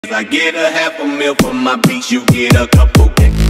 I get a half a meal for my beats, you get a couple.